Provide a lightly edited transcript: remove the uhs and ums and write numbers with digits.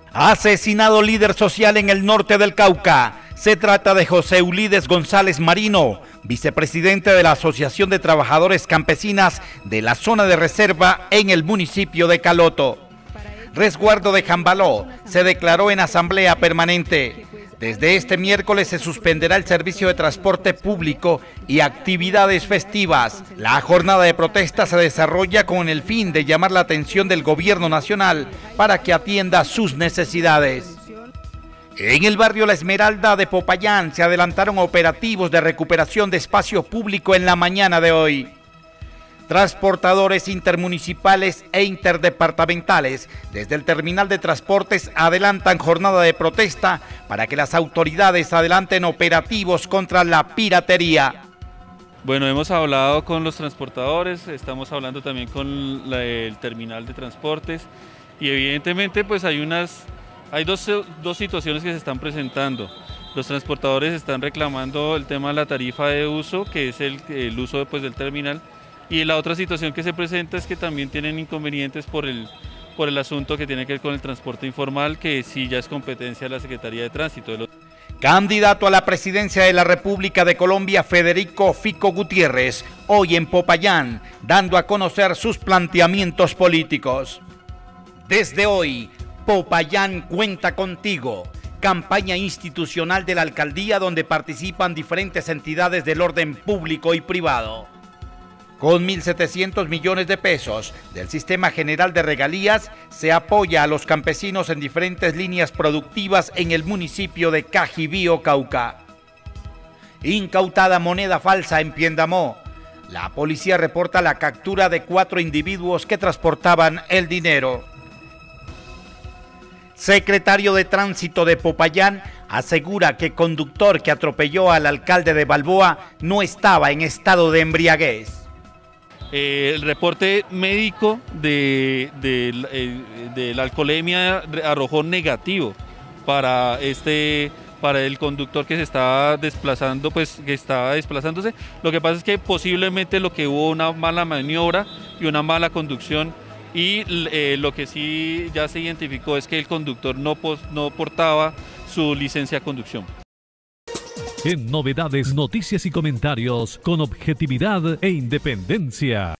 Asesinado líder social en el norte del Cauca. Se trata de José Ulides González Marino, vicepresidente de la Asociación de Trabajadores Campesinas de la zona de reserva en el municipio de Caloto. Resguardo de Jambaló se declaró en asamblea permanente. Desde este miércoles se suspenderá el servicio de transporte público y actividades festivas. La jornada de protesta se desarrolla con el fin de llamar la atención del gobierno nacional para que atienda sus necesidades. En el barrio La Esmeralda de Popayán se adelantaron operativos de recuperación de espacio público en la mañana de hoy. Transportadores intermunicipales e interdepartamentales desde el terminal de transportes adelantan jornada de protesta para que las autoridades adelanten operativos contra la piratería. Bueno, hemos hablado con los transportadores, estamos hablando también con el terminal de transportes y evidentemente pues hay dos situaciones que se están presentando. Los transportadores están reclamando el tema de la tarifa de uso, que es el uso pues, del terminal. Y la otra situación que se presenta es que también tienen inconvenientes por el asunto que tiene que ver con el transporte informal, que sí ya es competencia de la Secretaría de Tránsito. Candidato a la presidencia de la República de Colombia, Federico Fico Gutiérrez, hoy en Popayán, dando a conocer sus planteamientos políticos. Desde hoy, Popayán cuenta contigo. Campaña institucional de la alcaldía donde participan diferentes entidades del orden público y privado. Con 1.700 millones de pesos del Sistema General de Regalías, se apoya a los campesinos en diferentes líneas productivas en el municipio de Cajibío, Cauca. Incautada moneda falsa en Piendamó. La policía reporta la captura de 4 individuos que transportaban el dinero. Secretario de Tránsito de Popayán asegura que conductor que atropelló al alcalde de Balboa no estaba en estado de embriaguez. El reporte médico de la alcoholemia arrojó negativo para el conductor que se estaba desplazando, desplazándose. Lo que pasa es que posiblemente lo que hubo una mala maniobra y una mala conducción, y lo que sí ya se identificó es que el conductor no portaba su licencia de conducción. En Novedades, noticias y comentarios con objetividad e independencia.